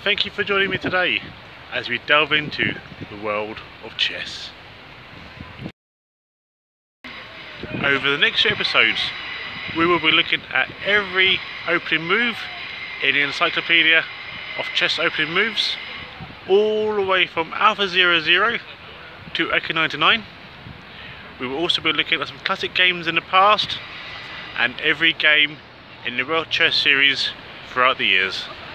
thank you for joining me today as we delve into the world of chess. Over the next few episodes, we will be looking at every opening move in the encyclopedia of chess opening moves, all the way from Alpha 00 to Echo 99. We will also be looking at some classic games in the past and every game in the World Chess Series throughout the years.